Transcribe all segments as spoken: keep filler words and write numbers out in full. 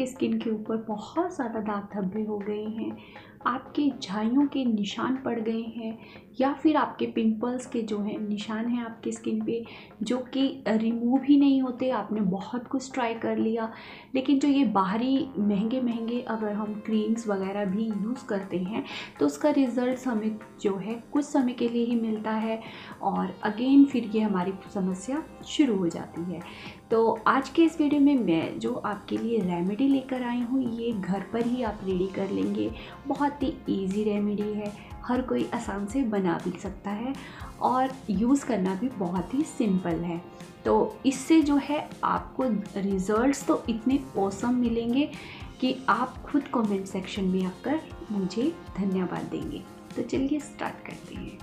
आपके स्किन के ऊपर बहुत ज़्यादा दाग धब्बे हो गए हैं, आपके झाइयों के निशान पड़ गए हैं, या फिर आपके पिंपल्स के जो है निशान हैं आपकी स्किन पे जो कि रिमूव ही नहीं होते, आपने बहुत कुछ ट्राई कर लिया, लेकिन जो ये बाहरी महंगे महंगे अगर हम क्रीम्स वगैरह भी यूज़ करते हैं तो उसका रिज़ल्ट हमें जो है कुछ समय के लिए ही मिलता है और अगेन फिर ये हमारी समस्या शुरू हो जाती है। तो आज के इस वीडियो में मैं जो आपके लिए रेमेडी लेकर आई हूँ, ये घर पर ही आप रेडी कर लेंगे। बहुत ही इजी रेमेडी है, हर कोई आसान से बना भी सकता है और यूज़ करना भी बहुत ही सिंपल है। तो इससे जो है आपको रिज़ल्ट्स तो इतने ऑसम मिलेंगे कि आप खुद कमेंट सेक्शन में आकर मुझे धन्यवाद देंगे। तो चलिए स्टार्ट करते हैं।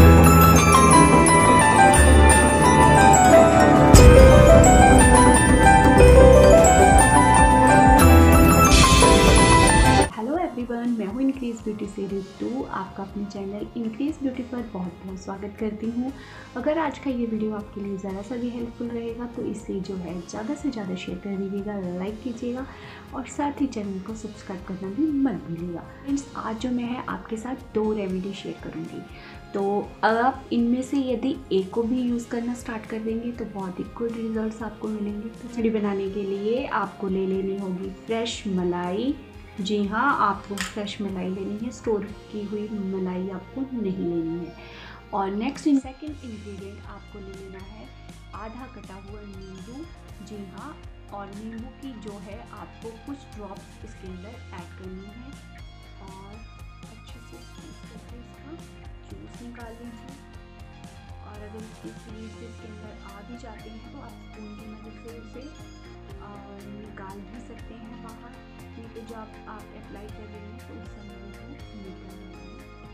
मैं हूँ इनक्रीज ब्यूटी से ऋतु, आपका अपने चैनल इनक्रीज ब्यूटी पर बहुत बहुत स्वागत करती हूँ। अगर आज का ये वीडियो आपके लिए ज़रा सा भी हेल्पफुल रहेगा तो इसे जो है ज़्यादा से ज़्यादा शेयर कर दीजिएगा, लाइक कीजिएगा और साथ ही चैनल को सब्सक्राइब करना भी मत भूलिएगा। फ्रेंड्स, आज जो मैं है आपके साथ दो रेमेडी शेयर करूँगी, तो आप इनमें से यदि एक को भी यूज़ करना स्टार्ट कर देंगे तो बहुत ही गुड रिजल्ट्स आपको मिलेंगे। तो रेमेडी बनाने के लिए आपको ले लेनी होगी फ्रेश मलाई। जी हाँ, आपको फ्रेश मलाई लेनी है, स्टोर की हुई मलाई आपको नहीं लेनी है। और नेक्स्ट इन सेकेंड इंग्रेडिएंट आपको ले लेना है आधा कटा हुआ नींबू। जी हाँ, और नींबू की जो है आपको कुछ ड्रॉप इसके अंदर ऐड करनी है और अच्छे से इसका जूस निकाल लीजिए। और अगर इसके सीड्स इसके अंदर आ भी जाते हैं तो आप स्पून की मदद से उसे निकाल भी सकते हैं बाहर, तो जब आप अप्लाई कर रहे हैं तो उस समय वो निकल जाएंगे।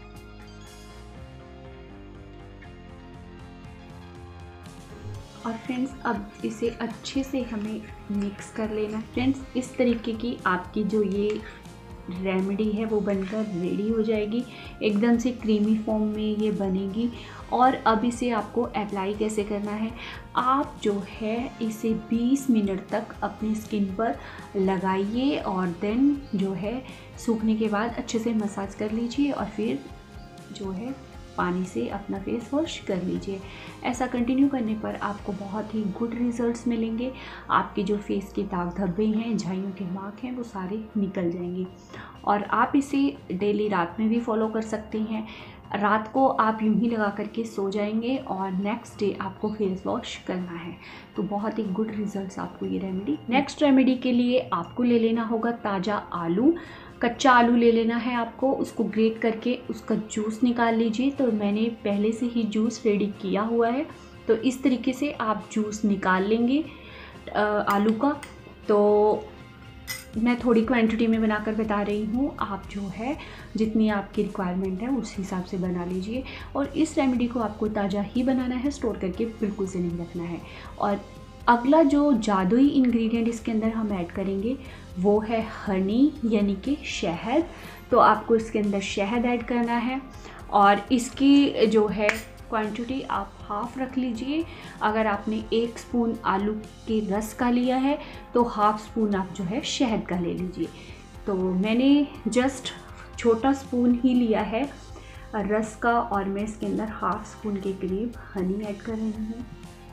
और फ्रेंड्स, अब इसे अच्छे से हमें मिक्स कर लेना। फ्रेंड्स, इस तरीके की आपकी जो ये रेमेडी है वो बनकर रेडी हो जाएगी, एकदम से क्रीमी फॉर्म में ये बनेगी। और अब इसे आपको अप्लाई कैसे करना है, आप जो है इसे बीस मिनट तक अपनी स्किन पर लगाइए और देन जो है सूखने के बाद अच्छे से मसाज कर लीजिए और फिर जो है पानी से अपना फेस वॉश कर लीजिए। ऐसा कंटिन्यू करने पर आपको बहुत ही गुड रिजल्ट्स मिलेंगे। आपके जो फेस के दाग धब्बे हैं, झाइयों के मार्क हैं, वो सारे निकल जाएंगे। और आप इसे डेली रात में भी फॉलो कर सकते हैं। रात को आप यूं ही लगा करके सो जाएंगे और नेक्स्ट डे आपको फेस वॉश करना है, तो बहुत ही गुड रिजल्ट्स आपको ये रेमेडी। नेक्स्ट रेमेडी के लिए आपको ले लेना होगा ताज़ा आलू। कच्चा आलू ले लेना है आपको, उसको ग्रेट करके उसका जूस निकाल लीजिए। तो मैंने पहले से ही जूस रेडी किया हुआ है, तो इस तरीके से आप जूस निकाल लेंगे आलू का। तो मैं थोड़ी क्वांटिटी में बनाकर बता रही हूँ, आप जो है जितनी आपकी रिक्वायरमेंट है उस हिसाब से बना लीजिए। और इस रेमेडी को आपको ताज़ा ही बनाना है, स्टोर करके बिल्कुल से नहीं रखना है। और अगला जो जादुई इंग्रेडिएंट इसके अंदर हम ऐड करेंगे वो है हनी, यानी कि शहद। तो आपको इसके अंदर शहद ऐड करना है और इसकी जो है क्वांटिटी आप हाफ़ रख लीजिए। अगर आपने एक स्पून आलू के रस का लिया है तो हाफ़ स्पून आप जो है शहद का ले लीजिए। तो मैंने जस्ट छोटा स्पून ही लिया है रस का और मैं इसके अंदर हाफ़ स्पून के करीब हनी ऐड कर रही हूँ।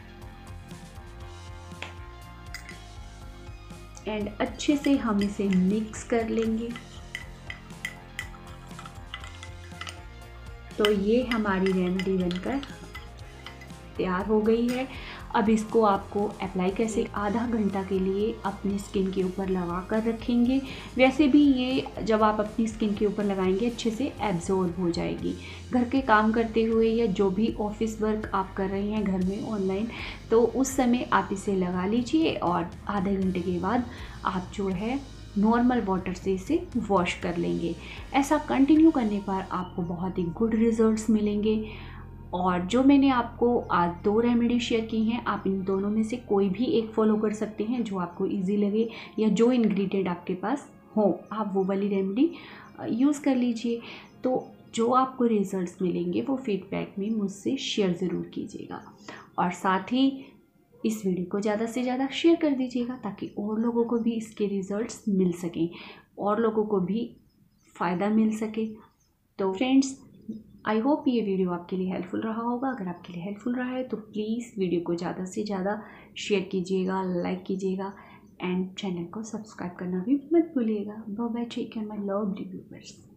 एंड अच्छे से हम इसे मिक्स कर लेंगे। तो ये हमारी रेमेडी बनकर तैयार हो गई है। अब इसको आपको अप्लाई कैसे, आधा घंटा के लिए अपनी स्किन के ऊपर लगा कर रखेंगे। वैसे भी ये जब आप अपनी स्किन के ऊपर लगाएंगे अच्छे से एब्जॉर्ब हो जाएगी। घर के काम करते हुए या जो भी ऑफिस वर्क आप कर रहे हैं घर में ऑनलाइन, तो उस समय आप इसे लगा लीजिए और आधे घंटे के बाद आप जो है नॉर्मल वाटर से इसे वॉश कर लेंगे। ऐसा कंटिन्यू करने पर आपको बहुत ही गुड रिजल्ट्स मिलेंगे। और जो मैंने आपको आज दो रेमेडी शेयर की हैं, आप इन दोनों में से कोई भी एक फॉलो कर सकते हैं जो आपको इजी लगे, या जो इंग्रेडिएंट आपके पास हो आप वो वाली रेमेडी यूज़ कर लीजिए। तो जो आपको रिजल्ट्स मिलेंगे वो फीडबैक में मुझसे शेयर ज़रूर कीजिएगा। और साथ ही इस वीडियो को ज़्यादा से ज़्यादा शेयर कर दीजिएगा ताकि और लोगों को भी इसके रिजल्ट्स मिल सकें, और लोगों को भी फ़ायदा मिल सके। तो फ्रेंड्स, आई होप ये वीडियो आपके लिए हेल्पफुल रहा होगा। अगर आपके लिए हेल्पफुल रहा है तो प्लीज़ वीडियो को ज़्यादा से ज़्यादा शेयर कीजिएगा, लाइक कीजिएगा एंड चैनल को सब्सक्राइब करना भी मत भूलिएगा। Bye bye, take care my lovely viewers.